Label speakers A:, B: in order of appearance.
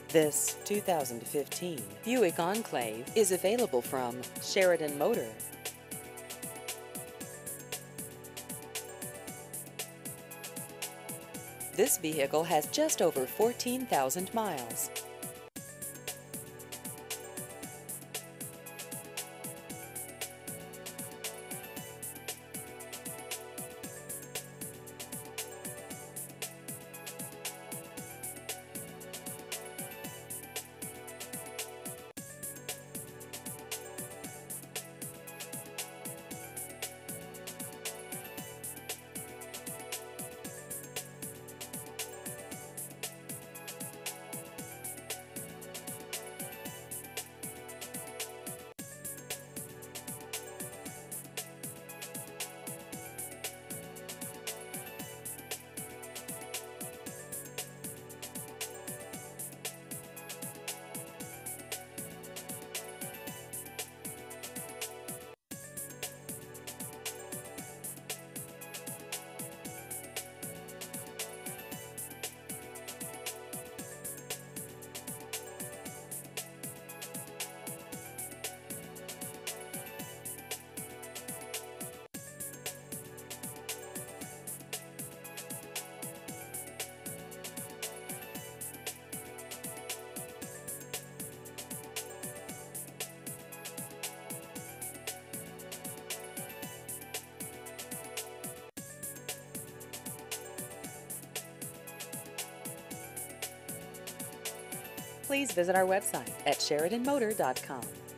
A: This 2015 Buick Enclave is available from Sheridan Motor. This vehicle has just over 14,000 miles. Please visit our website at SheridanMotor.com.